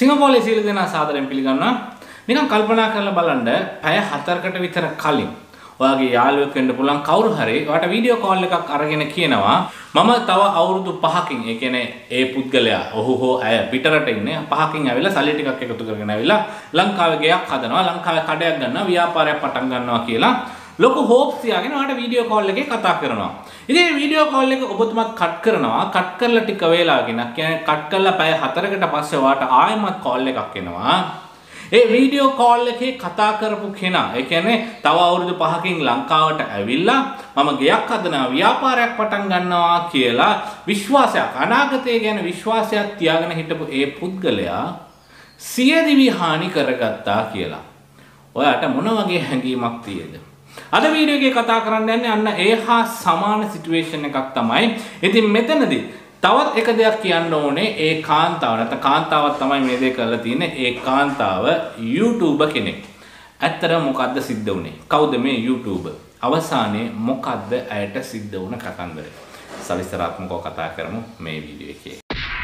සිංගප්පූරුවේ සීල දෙනා සාදරයෙන් පිළිගන්නවා. නිකන් කල්පනා කරලා බලන්න පැය 4කට විතර කලින් ඔයාගේ යාළුවෙක් වෙන්න පුළුවන් කවුරු හරි ඔයාට වීඩියෝ කෝල් එකක් අරගෙන කියනවා මම තව අවුරුදු 5කින් ඒ කියන්නේ ඒ පුද්ගලයා ඔහු හෝ ඇය පිටරට ඉන්නේ 5කින් ඇවිල්ලා සල්ලි ටිකක් එකතු කරගෙන ඇවිල්ලා ලංකාවේ ගෙයක් හදනවා ලංකාවේ කඩයක් ගන්නවා ව්‍යාපාරයක් පටන් ගන්නවා කියලා ලොකු හෝප්ස් තියාගෙන ඔයාට වීඩියෝ කෝල් එකේ කතා කරනවා. ඉතින් මේ වීඩියෝ කෝල් එක ඔබතුමාත් කට් කරනවා. කට් කරලා ටික වේලාවකින් කියන්නේ කට් කරලා පැය 4කට පස්සේ ඔයාට ආයෙමත් කෝල් එකක් එනවා. ඒ වීඩියෝ කෝල් එකේ කතා කරපු කෙනා ඒ කියන්නේ තව අවුරුදු 5කින් ලංකාවට ඇවිල්ලා මම ගෙයක් හදනවා ව්‍යාපාරයක් පටන් ගන්නවා කියලා විශ්වාසයක් අනාගතය ගැන විශ්වාසයක් තියාගෙන හිටපු ඒ පුද්ගලයා සියදිවි හානි කරගත්තා කියලා. ඔයාට මොන වගේ හැඟීමක් තියෙද? අද වීඩියෝ එකේ කතා කරන්න යන්නේ අන්න ඒ හා සමාන සිටුේෂන් එකක් තමයි. ඉතින් මෙතනදී තවත් එක දෙයක් කියන්න ඕනේ ඒ කාන්තාව නැත්නම් කාන්තාවක් තමයි මේ දේ කරලා තියෙන්නේ. ඒ කාන්තාව YouTuber කෙනෙක්. ඇත්තට මොකද්ද සිද්ධ වුනේ? කවුද මේ YouTuber? අවසානයේ මොකද්ද ඇයට සිද්ධ වුණ කතන්දරය? සවිස්තරාත්මකව කතා කරමු මේ වීඩියෝ එකේ.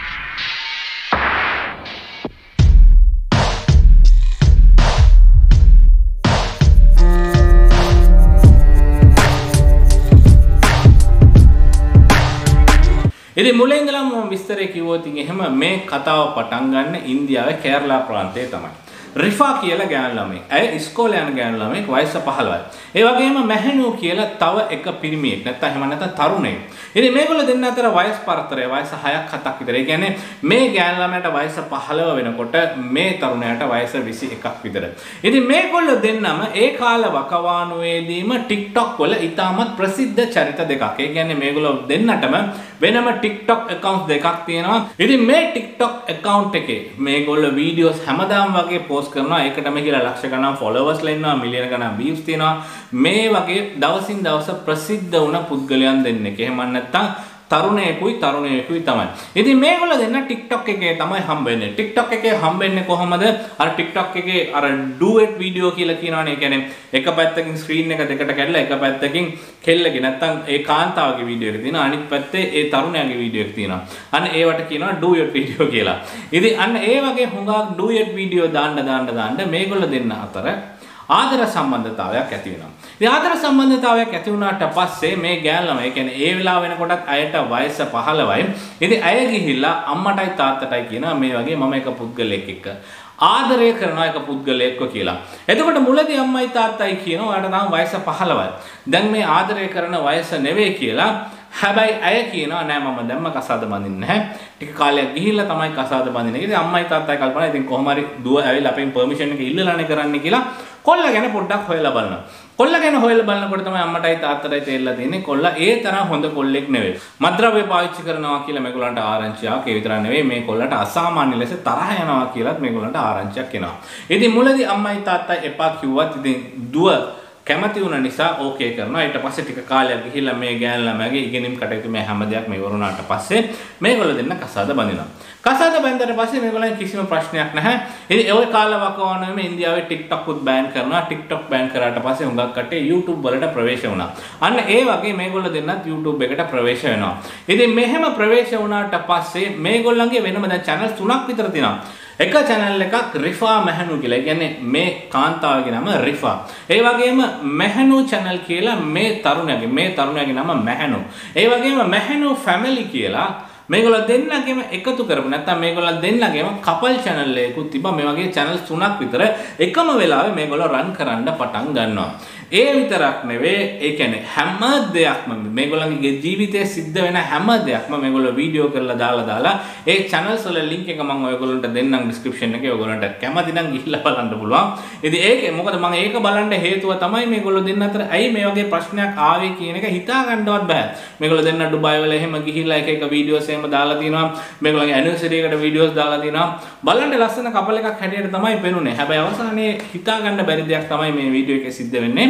ඉතින් මුලින් ඉඳලම මම විස්තරේ කිව්වොත් එහෙම මේ කතාව පටන් ගන්න ඉන්දියාවේ කේරළා ප්‍රාන්තයේ තමයි. රිෆා කියලා ගෑනු ළමෙක්. ඇය ඉස්කෝලේ යන ගෑනු ළමෙක් වයස 15යි. ඒ වගේම මැහැනු කියලා තව එක පිරිමියෙක් නැත්නම් එහෙම නැත්නම් තරුණයෙක්. ඉතින් මේගොල්ලෝ දෙන්න අතර වයස් පරතරය වයස 6ක් 7ක් විතර. ඒ කියන්නේ මේ ගෑනු ළමයාට වයස 15 වෙනකොට මේ තරුණයාට වයස 21ක් විතර. ඉතින් මේගොල්ලෝ දෙන්නම ඒ කාල වකවානුවේදීම TikTok වල ඉතාමත් ප්‍රසිද්ධ චරිත දෙකක්. ඒ කියන්නේ මේගොල්ලෝ දෙන්නටම වෙනම TikTok accounts දෙකක් තියෙනවා. ඉතින් මේ TikTok account එකේ මේගොල්ලෝ වීඩියෝස් හැමදාම වගේ post කරනවා. ඒකටම කියලා ලක්ෂ ගණන් followers ලා ඉන්නවා, මිලියන ගණන් views තියෙනවා. මේ වගේ දවසින් දවස ප්‍රසිද්ධ වුණ පුද්ගලයන් දෙන්නෙක්. එහෙම නැත්නම් තරුණයෙකුයි තමයි. ඉතින් මේගොල්ලෝ දෙන්න TikTok එකේ තමයි හම්බෙන්නේ. TikTok එකේ හම්බෙන්නේ කොහොමද? අර TikTok එකේ අර duet video කියලා කියනවනේ. ඒ කියන්නේ එක පැත්තකින් screen එක දෙකට කැඩලා එක පැත්තකින් කෙල්ලගේ නැත්තම් ඒ කාන්තාවගේ වීඩියෝ එක තියෙනවා. අනිත් පැත්තේ ඒ තරුණයාගේ වීඩියෝ එක තියෙනවා. අන්න ඒවට කියනවා duet video කියලා. ඉතින් අන්න ඒ වගේ හුඟක් duet video දාන්න මේගොල්ලෝ දෙන්න අතර ආදර සම්බන්ධතාවයක් ඇති වෙනවා. ඉතින් ආදර සම්බන්ධතාවයක් ඇති වුණාට පස්සේ මේ ගෑල්ලම ඒ කියන්නේ ඒ වෙලාව වෙනකොටත් අයට වයස 15යි. ඉතින් ඇය ගිහිල්ලා අම්මටයි තාත්තටයි කියනවා මේ වගේ මම එක පුද්ගලයෙක් එක්ක ආදරය කරනවා එක පුද්ගලයෙක්ව කියලා. එතකොට මුලදී අම්මයි තාත්තයි කියනවා ඔයාට තාම වයස 15යි. දැන් මේ ආදරය කරන වයස නෙවෙයි කියලා. හැබැයි ඇය කියනවා නෑ මම දැම්ම කසාද බඳින්නේ නැහැ. ටික කාලයක් ගිහිල්ලා තමයි කසාද බඳින්නේ. ඉතින් අම්මයි තාත්තයි කල්පනා ඉතින් කොහොම හරි දුව ඇවිල්ලා අපෙන් පර්මිෂන් එක ඉල්ලලානේ කරන්නේ කියලා කොල්ලා ගැන පොඩ්ඩක් හොයලා බලනවා. කොල්ලා ගැන හොයලා බලනකොට තමයි අම්මටයි තාත්තටයි තේරෙලා තියෙන්නේ කොල්ලා ඒ තරම් හොඳ කොල්ලෙක් නෙවෙයි. මත්ද්‍රව්‍ය පාවිච්චි කරනවා කියලා මේගොල්ලන්ට ආරංචියක් ඒ විතරක් නෙවෙයි මේ කොල්ලට අසාමාන්‍ය ලෙස තරහ යනවා කියලාත් මේගොල්ලන්ට ආරංචියක් එනවා. ඉතින් මුලදී අම්මයි තාත්තයි එපා කිව්වත් ඉතින් දුව කැමති වුණ නිසා ඕකේ කරනවා. ඊට පස්සේ ටික කාලයක් ගිහිල්ලා මේ ගෑනු ළමයාගේ ඉගෙනීම් කටයුතු මේ හැම දෙයක් මේ වරුණාට පස්සේ මේගොල්ලෝ දෙන්න කසාද බඳිනවා. කසාද බැඳලා පස්සේ මේගොල්ලන් කිසිම ප්‍රශ්නයක් නැහැ. ඉතින් ওই කාල වකවානුවේම ඉන්දියාවේ TikTok උත් බෑන් කරනවා. TikTok බෑන් කරාට පස්සේ හුඟක් කට්ටිය YouTube වලට ප්‍රවේශ වුණා. අන්න ඒ වගේ මේගොල්ලෝ දෙන්නත් YouTube එකට ප්‍රවේශ වෙනවා. ඉතින් මෙහෙම ප්‍රවේශ වුණාට පස්සේ මේගොල්ලන්ගේ වෙනම දැන් channels 3ක් විතර තියෙනවා. එක channel එකක් රිෆා මැහැනු කියලා. ඒ කියන්නේ මේ කාන්තාවගේ නම රිෆා. ඒ වගේම මැහැනු channel කියලා මේ තරුණයාගේ නම මැහැනු. ඒ වගේම මැහැනු family කියලා මේගොල්ලෝ දෙන්නගේම එකතු කරපු නැත්නම් මේගොල්ලෝ දෙන්නගේම කපල් channel එකකුත් තිබ්බා. මේ වගේ channels 3ක් විතර එකම වෙලාවෙ මේගොල්ලෝ run කරන්න පටන් ගන්නවා. ඒ විතරක් නෙවෙයි ඒ කියන්නේ හැම දෙයක්ම මේගොල්ලන්ගේ ජීවිතයේ සිද්ධ වෙන හැම දෙයක්ම මේගොල්ලෝ වීඩියෝ කරලා දාලා ඒ channels වල link එක මම ඔයගොල්ලන්ට දෙන්නම් description එකේ ඔයගොල්ලන්ට කැමති නම් ගිහිල්ලා බලන්න පුළුවන්. ඉතින් ඒකේ මොකද මම ඒක බලන්න හේතුව තමයි මේගොල්ලෝ දෙන්න අතර ඇයි මේ වගේ ප්‍රශ්නයක් ආවේ කියන එක හිතා ගන්නවත් බෑ. මේගොල්ලෝ දෙන්න ඩුබායි වල එහෙම ගිහිල්ලා එක වීඩියෝස් එහෙම දාලා තිනවා. මේගොල්ලන්ගේ anniversary එකට වීඩියෝස් දාලා තිනවා. බලන්න ලස්සන කපල් එකක් හැටියට තමයි පෙනුනේ. හැබැයි අවසානයේ හිතා ගන්න බැරි දෙයක් තමයි මේ වීඩියෝ එකේ සිද්ධ වෙන්නේ.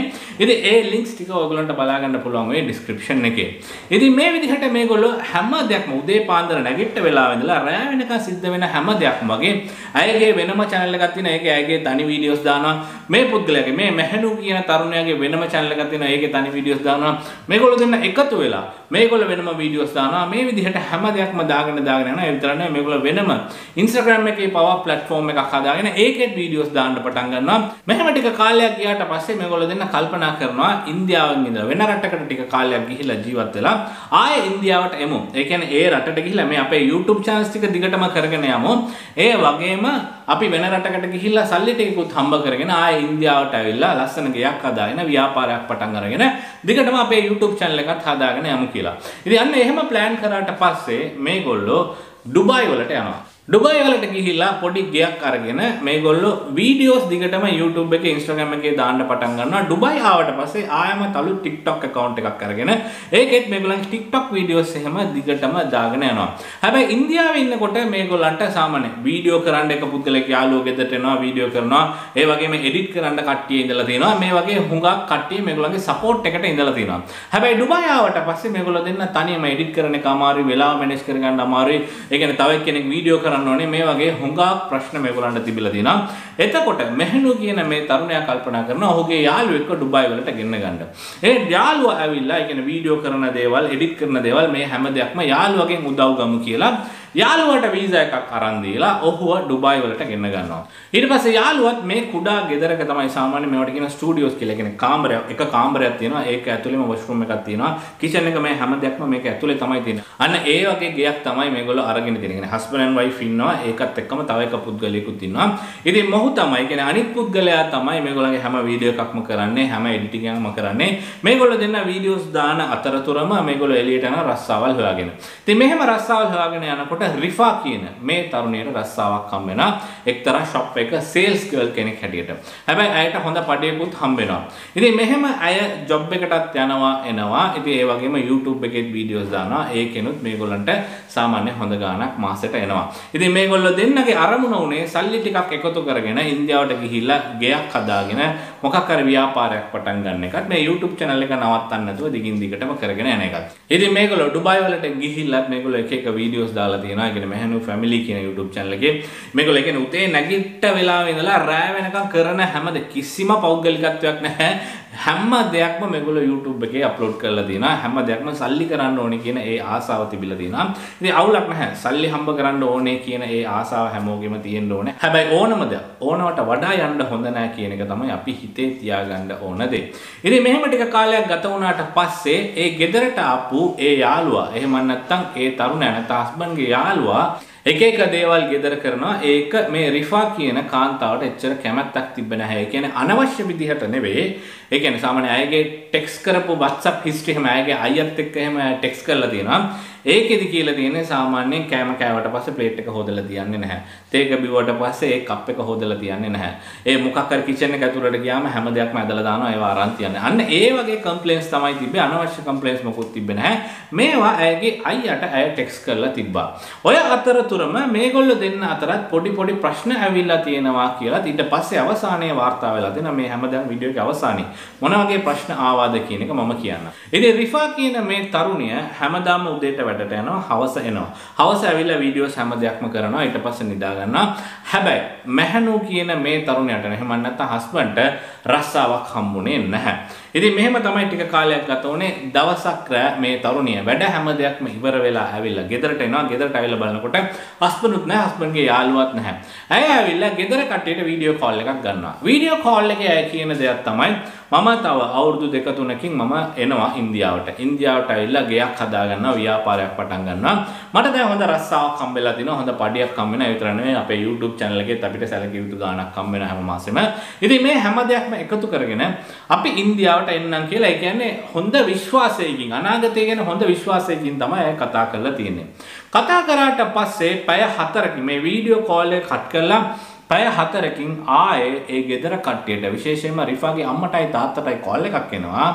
ඉතින් ඒ links ටික ඔයගොල්ලන්ට බලා ගන්න පුළුවන් වෙයි description එකේ. ඉතින් මේ විදිහට මේගොල්ලෝ හැම දෙයක්ම උදේ පාන්දර නැගිට වෙලාව ඉඳලා රෑ වෙනකන් සිද්ධ වෙන හැම දෙයක්ම වගේ අයගේ වෙනම channel එකක් තියෙනවා. ඒකේ අයගේ තනි වීඩියෝස් දානවා. මේ පුද්ගලයාගේ මේ මැහැණු කියන තරුණයාගේ වෙනම channel එකක් තියෙනවා. ඒකේ තනි වීඩියෝස් දානවා. මේගොල්ලෝ දෙන්න එකතු වෙලා මේගොල්ලෝ වෙනම වීඩියෝස් දානවා. මේ විදිහට හැම දෙයක්ම දාගෙන යනවා. ඒ විතර නෙවෙයි මේගොල්ලෝ වෙනම Instagram එකේ පවා platform එකක් හදාගෙන ඒකෙත් වීඩියෝස් දාන්න පටන් ගන්නවා. මෙහෙම ටික කාලයක් ගියාට පස්සේ මේගොල්ලෝ දෙන්න කල්පනා කරනවා ඉන්දියාවෙන් ඉඳලා වෙන රටකට ටික කාලයක් ගිහිල්ලා ජීවත් වෙලා ආයේ ඉන්දියාවට එමු. ඒ කියන්නේ ඒ රටට ගිහිල්ලා මේ අපේ YouTube channels ටික දිගටම කරගෙන යමු. ඒ වගේම අපි වෙන රටකට ගිහිල්ලා සල්ලි ටිකකුත් හම්බ කරගෙන ආයේ ඉන්දියාවට ඇවිල්ලා ලස්සන ගෙයක් හදාගෙන ව්‍යාපාරයක් පටන් අරගෙන දිගටම අපේ YouTube channel එකත් හදාගෙන යමු කියලා. ඉතින් අන්න එහෙම plan කරාට පස්සේ මේගොල්ලෝ ඩුබායි වලට යනවා. ඩුබායි වලට ගිහිල්ලා පොඩි ගෙයක් අරගෙන මේගොල්ලෝ වීඩියෝස් දිගටම YouTube එකේ Instagram එකේ දාන්න පටන් ගන්නවා. ඩුබායි ආවට පස්සේ ආයම තලු TikTok account එකක් අරගෙන ඒකෙත් මේගොල්ලන්ගේ TikTok වීඩියෝස් එහෙම දිගටම දාගෙන යනවා. හැබැයි ඉන්දියාවේ ඉන්නකොට මේගොල්ලන්ට සාමාන්‍ය වීඩියෝ කරන්න එක පුද්ගලෙක් යාළුවෝ ගෙදරට එනවා වීඩියෝ කරනවා. ඒ වගේම එඩිට් කරන්න කට්ටිය ඉඳලා තියෙනවා. මේ වගේ හුඟක් කට්ටිය මේගොල්ලන්ගේ සපෝට් එකට ඉඳලා තියෙනවා. හැබැයි ඩුබායි ආවට පස්සේ මේගොල්ලෝ දෙන්න තනියම එඩිට් කරන එක අමාරුයි, වෙලාව මැනේජ් කරගන්න අමාරුයි. ඒ කියන්නේ තව කෙනෙක් වීඩියෝ කරන්න ඕනේ. මේ වගේ හුඟක් ප්‍රශ්න මේගොල්ලන්ට තිබිලා තියෙනවා. එතකොට මෙහෙණු කියන මේ තරුණයා කල්පනා කරනවා ඔහුගේ යාළුවෙක්ව ඩුබායි වලට ගෙන්න ගන්න. ඒ යාළුවා ඇවිල්ලා ඒ කියන්නේ වීඩියෝ කරන දේවල්, එඩිට් කරන දේවල් මේ හැම දෙයක්ම යාළුවගෙන් උදව් ගමු කියලා යාළුවාට වීසා එකක් අරන් දීලා ඔහුව ඩුබායි වලට ගෙන්න ගන්නවා. ඊට පස්සේ යාළුවත් මේ කුඩා ගෙදරක තමයි සාමාන්‍ය මේවට කියන ස්ටුඩියෝස් කියලා. ඒ කියන්නේ කාමරයක්, එක කාමරයක් තියෙනවා. ඒක ඇතුළේම වොෂ්රූම් එකක් තියෙනවා. කිචන් එක මේ හැම දෙයක්ම මේක ඇතුළේ තමයි තියෙන්නේ. අන්න ඒ වගේ ගෙයක් තමයි මේගොල්ලෝ අරගෙන තියෙන්නේ. කියන්නේ හස්බන්ඩ් ඇන්ඩ් වයිෆ් ඉන්නවා. ඒකත් එක්කම තව එක පුද්ගලයෙකුත් ඉන්නවා. ඉතින් මොහු තමයි කියන්නේ අනිත් පුද්ගලයා තමයි මේගොල්ලන්ගේ හැම වීඩියෝ එකක්ම කරන්නේ, හැම එඩිටින් එකක්ම කරන්නේ. මේගොල්ලෝ දෙන්න වීඩියෝස් දාන අතරතුරම මේගොල්ලෝ එළියට යන රස්සාවල් හොයාගෙන. ඉතින් මෙහෙම රස්සාවල් හොයාගෙන යනකොට රිෆා කියන මේ තරුණියට රස්සාවක් හම්බ වෙනවා. එක්තරා ෂොප් එක සේල්ස් ගර්ල් කෙනෙක් හැටියට. හැබැයි ඇයට හොඳ පඩියකුත් හම්බ වෙනවා. ඉතින් මෙහෙම අය ජොබ් එකටත් යනවා එනවා. ඉතින් ඒ වගේම YouTube එකේත් වීඩියෝස් දානවා. ඒකෙනුත් මේගොල්ලන්ට සාමාන්‍ය හොඳ ගාණක් මාසෙට එනවා. ඉතින් මේගොල්ලෝ දෙන්නගේ අරමුණ උනේ සල්ලි ටිකක් එකතු කරගෙන ඉන්දියාවට ගිහිල්ලා ගෙයක් හදාගෙන මොකක් හරි ව්‍යාපාරයක් පටන් ගන්න එකත් මේ YouTube channel එක නවත්තන්න නැතුව දිගින් දිගටම කරගෙන යන එකත්. ඉතින් මේගොල්ලෝ ඩුබායි වලට ගිහිල්ලත් මේගොල්ලෝ එක එක වීඩියෝස් දාලා තියෙනවා. ඒ කියන්නේ මෙහෙණු ෆැමිලි කියන YouTube channel එකේ මේගොල්ලෝ කියන්නේ උතේ නැගිට වෙලාව ඉඳලා රෑ වෙනකම් කරන හැමද කිසිම පෞද්ගලිකත්වයක් නැහැ. හැම දෙයක්ම මේගොල්ලෝ YouTube එකේ අප්ලෝඩ් කරලා තියෙනවා. හැම දෙයක්ම සල්ලි කරන්න ඕනේ කියන ඒ ආසාව තිබිලා තියෙනවා. ඉතින් අවුලක් නැහැ. සල්ලි හම්බ කරන්න ඕනේ කියන ඒ ආසාව හැමෝගෙම තියෙන්න ඕනේ. හැබැයි ඕනම දෙයක් ඕනවට වඩා යන්න හොඳ නැහැ කියන එක තමයි අපි හිතේ තියාගන්න ඕන දේ. ඉතින් මෙහෙම ටික කාලයක් ගත වුණාට පස්සේ ඒ ගෙදරට ආපු ඒ යාළුවා එහෙම නැත්නම් ඒ තරුණයා නැත්නම් හස්බන්ඩ්ගේ යාළුවා එක එක දේවල් ගෙදර කරනවා. ඒක මේ රිෆා කියන කාන්තාවට එච්චර කැමැත්තක් තිබ්බ නැහැ. ඒ කියන්නේ අනවශ්‍ය විදිහට නෙවෙයි. ඒ කියන්නේ සාමාන්‍ය අයගේ ටෙක්ස්ට් කරපු WhatsApp history එහෙම අයගේ අයියත් එක්ක එහෙම ටෙක්ස්ට් කරලා තියෙනවා. ඒකෙදි කියලා තියෙන්නේ සාමාන්‍යයෙන් කෑම කෑවට පස්සේ ප්ලේට් එක හොදලා තියන්නේ නැහැ. තේක බිව්වට පස්සේ ඒ කප් එක හොදලා තියන්නේ නැහැ. ඒ මොකක් හරි කිචන් එක ඇතුළට ගියාම හැම දෙයක්ම ඇදලා දානවා ඒවා අරන් තියන්නේ. අන්න ඒ වගේ කම්ප්ලේන්ස් තමයි තිබ්බේ. අනවශ්‍ය කම්ප්ලේන්ස් මොකුත් තිබ්බේ නැහැ. මේවා ඇයගේ අයියට ඇය ටෙක්ස්ට් කරලා තිබ්බා. ඔය අතරතුරම මේගොල්ලෝ දෙන්න අතරත් පොඩි ප්‍රශ්න ඇවිල්ලා තියෙනවා කියලා ඊට පස්සේ අවසානයේ වාර්තා වෙලා දෙන මේ හැමදාම වීඩියෝ එකේ අවසානයේ මොන වගේ ප්‍රශ්න ආවාද කියන එක මම කියන්නම්. ඉතින් රිෆා කියන මේ තරුණිය හැමදාම උදේට වැඩට යනවා, හවස එනවා. හවස ඇවිල්ලා වීඩියෝස් හැම දෙයක්ම කරනවා, ඊට පස්සේ නිදා ගන්නවා. හැබැයි මැහැණු කියන මේ තරුණයාට එහෙම නැත්නම් හස්බන්ඩ්ට රස්සාවක් හම්බුනේ නැහැ. ඉතින් මෙහෙම තමයි ටික කාලයක් ගත වුණේ. දවසක් රෑ මේ තරුණිය වැඩ හැම දෙයක්ම ඉවර වෙලා ඇවිල්ලා ගෙදරට එනවා. ගෙදරට ඇවිල්ලා බලනකොට හස්බන්ඩ්ුත් නැහැ, හස්බන්ඩ්ගේ යාළුවත් නැහැ. ඇය ඇවිල්ලා ගෙදර කට්ටියට වීඩියෝ කෝල් එකක් ගන්නවා. වීඩියෝ කෝල් එකේ ඇය කියන දෙයක් තමයි මම තව අවුරුදු 2-3කින් මම එනවා ඉන්දියාවට. ඉන්දියාවට ඇවිල්ලා ගෙයක් හදා ගන්නවා, ව්‍යාපාරයක් පටන් ගන්නවා. මට දැන් හොඳ රස්සාවක් හම්බෙලා තිනවා, හොඳ පඩියක් හම්බ වෙනවා. ඒ විතර නෙවෙයි අපේ YouTube channel එකේත් අපිට සැලකිය යුතු ගාණක් හම්බ වෙනවා හැම මාසෙම. ඉතින් මේ හැම දෙයක්ම එකතු කරගෙන අපි ඉන්දියාවට එන්නම් කියලා. ඒ කියන්නේ හොඳ විශ්වාසයකින්, අනාගතය ගැන හොඳ විශ්වාසයකින් තමයි අය කතා කරලා තියෙන්නේ. කතා කරාට පස්සේ පැය 4කින් මේ වීඩියෝ කෝල් එක කට් කරලා පැය 4කින් ආයේ ඒ ගෙදර කට්ටියට විශේෂයෙන්ම රිෆාගේ අම්මටයි තාත්තටයි කෝල් එකක් එනවා.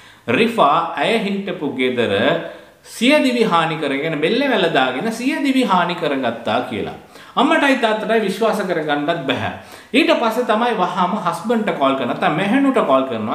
රිෆා ඇය හිටපු ගෙදර සියදිවි හානි කරගෙන බෙල්ලේ වැල දාගෙන සියදිවි හානි කරගත්තා කියලා. අම්මටයි තාත්තටයි විශ්වාස කරගන්නත් බෑ. ඊට පස්සේ තමයි වහාම හස්බන්ඩ්ට කෝල් කරනවා. නැත්නම් මෙහෙණුට කෝල් කරනවා.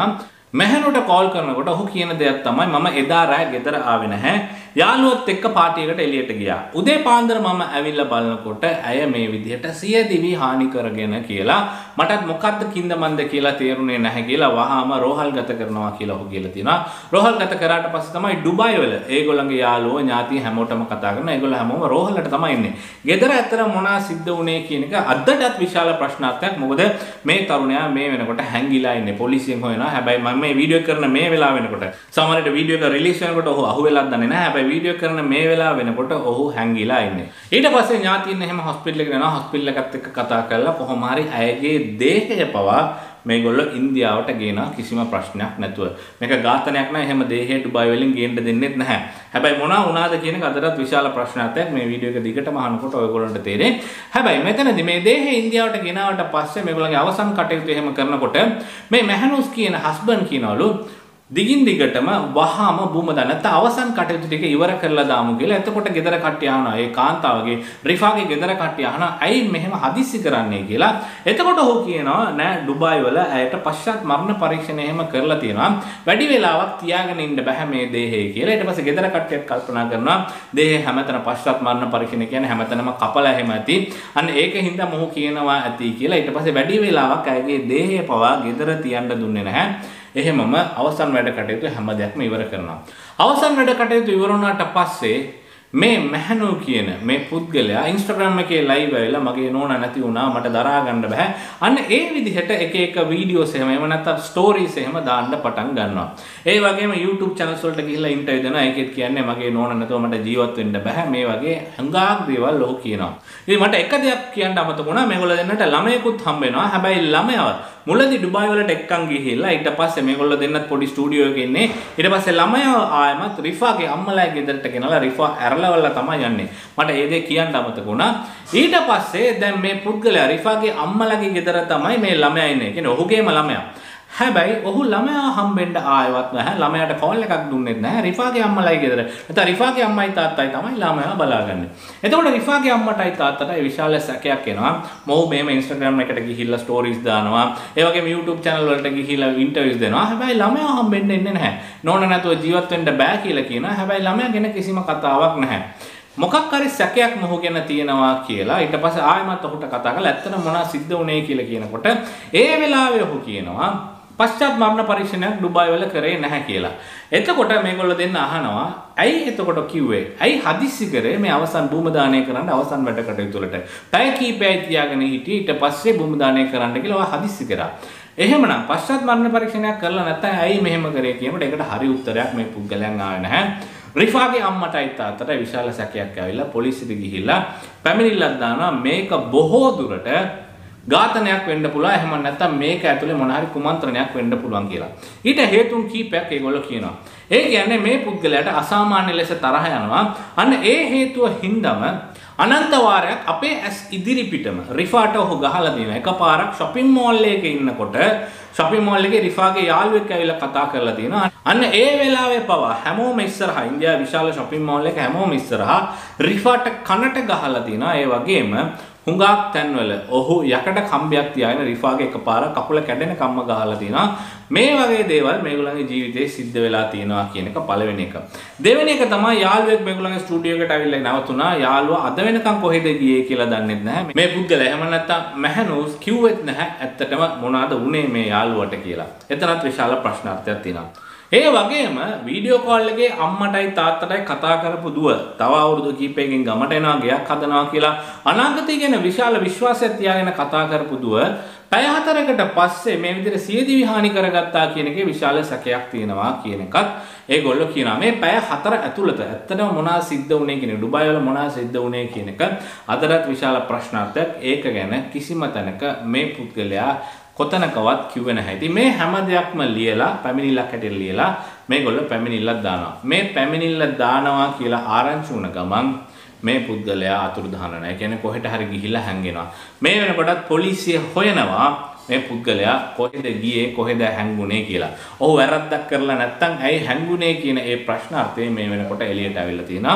මැහණුට කෝල් කරනකොට ඔහු කියන දෙයක් තමයි මම එදා රෑ ගෙදර ආවේ නැහැ. යාළුවොත් එක්ක පාටියකට එළියට ගියා. උදේ පාන්දර මම ඇවිල්ලා බලනකොට ඇය මේ විදිහට සිය දිවි හානි කරගෙන කියලා මටත් මොකද්ද කින්ද මන්ද කියලා තේරුනේ නැහැ කියලා වහාම රෝහල් ගත කරනවා කියලා ඔහු කියලා තියෙනවා. රෝහල් ගත කරාට පස්සේ තමයි ඩුබායි වල ඒගොල්ලන්ගේ යාළුවෝ ඥාති හැමෝටම කතා කරනවා. ඒගොල්ලෝ හැමෝම රෝහලට තමයි ඉන්නේ. ගෙදර ඇත්තට මොනවා සිද්ධ වුනේ කියන එක අදටත් විශාල ප්‍රශ්නාර්ථයක්. මොකද මේ තරුණයා මේ වෙනකොට හැංගිලා ඉන්නේ. පොලිසියෙන් හොයනවා. හැබැයි මම මේ වීඩියෝ කරන මේ වෙලාව වෙනකොට සමහරවිට වීඩියෝ එක රිලීස් වෙනකොට ඔහු අහුවෙලක් දන්නේ නැහැ. හැබැයි වීඩියෝ කරන මේ වෙලාව වෙනකොට ඔහු හැංගිලා ඉන්නේ. ඊට පස්සේ ඥාතීන් එහෙම හොස්පිටල් එකට යනවා. හොස්පිටල් එකත් එක්ක කතා කරලා කොහොම හරි ඇයගේ දේහය පවා මේගොල්ලෝ ඉන්දියාවට ගේනවා කිසිම ප්‍රශ්නයක් නැතුව. මේක ඝාතනයක් නෑ. එහෙම දේහය ඩුබායි වලින් ගේන්න දෙන්නෙත් නැහැ. හැබැයි මොනවා වුණාද කියන එක අදටත් විශාල ප්‍රශ්නයක්. මේ වීඩියෝ එක දිගටම අහනකොට ඔයගොල්ලන්ට තේරෙයි. හැබැයි මෙතනදී මේ දේහය ඉන්දියාවට ගෙනාවට පස්සේ මේගොල්ලන්ගේ අවසන් කටයුතු එහෙම කරනකොට මේ මෙහනුස් කියන හස්බන්ඩ් කියනවලු දිගින් දිගටම වහාම බුම දාන නැත්නම් අවසන් කටයුතු ටික ඉවර කරලා දාමු කියලා. එතකොට ගෙදර කට්ටිය අහනවා ඒ කාන්තාවගේ රිෆාගේ ගෙදර කට්ටිය අහනවා ඇයි මෙහෙම හදිස්සි කරන්නේ කියලා. එතකොට ඔහු කියනවා නෑ ඩුබායි වල ඇයට පශ්චාත් මරණ පරීක්ෂණ එහෙම කරලා තියෙනවා. වැඩි වෙලාවක් තියාගෙන ඉන්න බෑ මේ දේහය කියලා. ඊට පස්සේ ගෙදර කට්ටියත් කල්පනා කරනවා දේහය හැමතැන පශ්චාත් මරණ පරීක්ෂණ කියන්නේ හැමතැනම කපලා එහෙම ඇති. අන්න ඒකින්ද මොහු කියනවා ඇති කියලා. ඊට පස්සේ වැඩි වෙලාවක් ඇයගේ දේහය පවා ගෙදර තියන්න දුන්නේ නැහැ. එහෙමම අවසන් වැඩ කටයුතු හැම දෙයක්ම ඉවර කරනවා. අවසන් වැඩ කටයුතු ඉවර වුණාට පස්සේ මේ මැහණු කියන මේ පුද්ගලයා Instagram එකේ live වෙලා මගේ නෝනා නැති වුණා මට දරා ගන්න බෑ. අන්න ඒ විදිහට එක එක වීඩියෝස් එහෙම නැත්නම් ස්ටෝරීස් එහෙම දාන්න පටන් ගන්නවා. ඒ වගේම YouTube channels වලට ගිහිල්ලා ඉන්ටර්වියු දෙනවා. ඒකෙත් කියන්නේ මගේ නෝනා නැතුව මට ජීවත් වෙන්න බෑ. මේ වගේ හංගාක් දේවල් ඔහු කියනවා. ඉතින් මට එක දෙයක් කියන්න අමතක වුණා. මේගොල්ලෝ දෙන්නට ළමයෙකුත් හම්බ වෙනවා. හැබැයි ළමයා මුලදී ඩුබායි වලට එක්කන් ගිහිල්ලා ඊට පස්සේ මේගොල්ලෝ දෙන්නත් පොඩි ස්ටුඩියෝ එකක ඉන්නේ. ඊට පස්සේ ළමයා ආයමත් රිෆාගේ අම්මලාගේ ගෙදරට ගෙනලා රිෆා ඇරලවලා තමයි යන්නේ. මට ඒ දේ කියන්න අමතක වුණා. ඊට පස්සේ දැන් මේ පුද්ගලයා රිෆාගේ අම්මලාගේ ගෙදර තමයි මේ ළමයා ඉන්නේ. කියන්නේ ඔහුගේම ළමයා. හැබැයි ඔහු ළමයා හම්බෙන්න ආයවත් නැහැ. ළමයාට කෝල් එකක් දුන්නෙත් නැහැ. රිෆාගේ අම්මලාගේ ගෙදර. නැත්නම් රිෆාගේ අම්මයි තාත්තයි තමයි ළමයා බලාගන්නේ. එතකොට රිෆාගේ අම්මටයි තාත්තටයි විශාල සැකයක් එනවා. මොහු මේම Instagram එකට ගිහිල්ලා ස්ටෝරීස් දානවා. ඒ වගේම YouTube channel වලට ගිහිල්ලා ඉන්ටර්වියුස් දෙනවා. හැබැයි ළමයා හම්බෙන්න ඉන්නේ නැහැ. නෝනා නැතුව ජීවත් වෙන්න බෑ කියලා කියනවා. හැබැයි ළමයා ගැන කිසිම කතාවක් නැහැ. මොකක් හරි සැකයක් මොහු ගැන තියෙනවා කියලා ඊට පස්සේ ආයෙමත් ඔහුට කතා කරලා ඇත්තට මොනවා සිද්ධ වුනේ කියලා කියනකොට ඒ වෙලාවේ ඔහු කියනවා පශ්චාත් මරණ පරීක්ෂණයක් ඩුබායි වල කරේ නැහැ කියලා. එතකොට මේගොල්ලෝ දෙන්න අහනවා ඇයි එතකොට කිව්වේ? ඇයි හදිස්සි කරේ මේ අවසන් භූම දානය කරන්න අවසන් වැඩ කටයුතු වලට? පැය කීපයක් තියාගෙන හිටියේ ඊට පස්සේ භූම දානය කරන්න කියලා ඔයා හදිස්සි කරා. එහෙමනම් පශ්චාත් මරණ පරීක්ෂණයක් කරලා නැත්නම් ඇයි මෙහෙම කරේ කියනකොට ඒකට හරි උත්තරයක් මේ පුද්ගලයන් ආවේ නැහැ. රිෆාගේ අම්මටයි තාත්තට විශාල සැකයක් ඇවිල්ලා පොලිසියට ගිහිල්ලා පැමිණිල්ලක් දානවා මේක බොහෝ දුරට ඝාතනයක් වෙන්න පුළුවන් එහෙම නැත්නම් මේක ඇතුලේ මොන හරි කුමන්ත්‍රණයක් වෙන්න පුළුවන් කියලා. ඊට හේතුන් කීපයක් ඒගොල්ලෝ කියනවා. ඒ කියන්නේ මේ පුද්ගලයාට අසාමාන්‍ය ලෙස තරහ යනවා. අන්න ඒ හේතුව හින්දාම අනන්ත වාරයක් අපේ ඇස් ඉදිරි පිටම රිෆාට ඔහු ගහලා දෙනවා. එකපාරක් shopping mall එකේ ඉන්නකොට shopping mall එකේ රිෆාගේ යාළුවෙක් ඇවිල්ලා කතා කරලා තියෙනවා. අන්න ඒ වෙලාවේ පවා හැමෝම ඉස්සරහා ඉන්දියාවේ විශාල shopping mall එක හැමෝම ඉස්සරහා රිෆාට කනට ගහලා තියෙනවා. ඒ වගේම හුඟක් තැන්වල ඔහු යකඩ කම්බයක් තියාගෙන රිෆාගේ එකපාරක් කකුල කැඩෙන කම්ම ගහලා තියෙනවා. මේ වගේ දේවල් මේගොල්ලන්ගේ ජීවිතේ සිද්ධ වෙලා තියෙනවා කියන එක පළවෙනි එක. දෙවෙනි එක තමයි යාළුවෙක් මේගොල්ලන්ගේ ස්ටුඩියෝ එකට ඇවිල්ලා නවතුණා. යාළුවා අද වෙනකන් කොහෙද ගියේ කියලා දන්නෙත් නැහැ. මේ පුද්ගලයා එහෙම නැත්නම් මැහනෝස් කිව්වෙත් නැහැ ඇත්තටම මොනවාද වුනේ මේ යාළුවට කියලා. එතනත් විශාල ප්‍රශ්නාර්ථයක් තියෙනවා. ඒ වගේම වීඩියෝ කෝල් එකේ අම්මටයි තාත්තටයි කතා කරපු දුව තව අවුරුදු කිහිපයකින් ගමට එනවා ගයක් හදනවා කියලා අනාගතය ගැන විශාල විශ්වාසයක් තියාගෙන කතා කරපු දුව පැය 4කට පස්සේ මේ විදිහට සියදිවි හානි කරගත්තා කියන එකේ විශාල සැකයක් තියෙනවා කියන එකත් ඒගොල්ලෝ කියනවා. මේ පැය 4 ඇතුළත ඇත්තටම මොනවා සිද්ධ වුනේ කියන ඩුබායි වල මොනවා සිද්ධ වුනේ කියන එක අදටත් විශාල ප්‍රශ්නාර්ථයක්. ඒක ගැන කිසිම තැනක මේ පුද්ගලයා කොතනකවත් කිව්වේ නැහැ. ඉතින් මේ හැම දෙයක්ම ලියලා පැමිණිල්ලක් හැටියට ලියලා මේගොල්ලෝ පැමිණිල්ලක් දානවා. මේ පැමිණිල්ල දානවා කියලා ආරංචි වුණ ගමන් මේ පුද්ගලයා අතුරුදහන නැහැ. ඒ කියන්නේ කොහෙට හරි ගිහිල්ලා හැංගෙනවා. මේ වෙනකොටත් පොලිසිය හොයනවා මේ පුද්ගලයා කොහෙද ගියේ කොහෙද හැංගුනේ කියලා. ඔහු වැරද්දක් කරලා නැත්නම් ඇයි හැංගුනේ කියන ඒ ප්‍රශ්නාර්ථය මේ වෙනකොට එළියට අවිල්ලා තියෙනවා.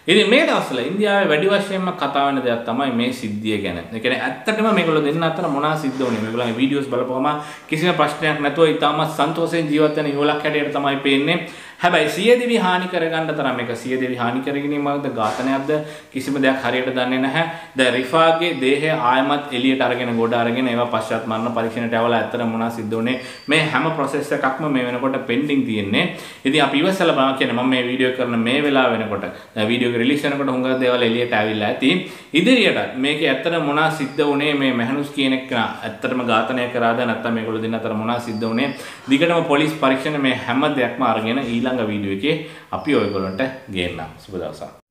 ඉතින් මේ දවස්වල ඉන්දියාවේ වැඩි වශයෙන්ම කතා වෙන දෙයක් තමයි මේ සිද්ධිය ගැන. ඒ කියන්නේ ඇත්තටම මේගොල්ලෝ දෙන්න අතර මොනවා සිද්ධ වුනේ? මේගොල්ලන්ගේ වීඩියෝස් බලපුවම කිසිම ප්‍රශ්නයක් නැතුව ඉතාමත් සන්තෝෂයෙන් ජීවත් වෙන යුවලක් හැටියට තමයි පේන්නේ. හැබැයි සියදිවි හානි කරගන්න තරම් මේක සියදිවි හානි කරගැනීමක්ද ඝාතනයක්ද කිසිම දෙයක් හරියට දන්නේ නැහැ. දැන් රිෆාගේ දේහය ආයමත් එළියට අරගෙන ගොඩ අරගෙන ඒවා පශ්චාත් මරණ පරීක්ෂණයට යවලා ඇත්තට මොනවා සිද්ධ වුනේ මේ හැම ප්‍රොසෙස් එකක්ම මේ වෙනකොට පෙන්ඩින් තියෙන්නේ. ඉතින් අපි ඉවසලා බලමු කියන්නේ මම මේ වීඩියෝ කරන මේ වෙලාව වෙනකොට වීඩියෝ එක රිලීස් වෙනකොට හුඟක් දේවල් එළියට ඇවිල්ලා ඇති. ඉදිරියට මේකේ ඇත්තට මොනවා සිද්ධ වුනේ මේ මෙහනුස් කියන එක ඇත්තටම ඝාතනය කරාද නැත්නම් මේගොල්ලෝ දෙන්න අතර මොනවා සිද්ධ වුනේ දිගටම පොලිස් පරීක්ෂණ මේ හැම දෙයක්ම අරගෙන ඊළඟ වීඩියෝ එකේ අපි ඔයගොල්ලන්ට ගේන්නම්. සුබ දවසක්.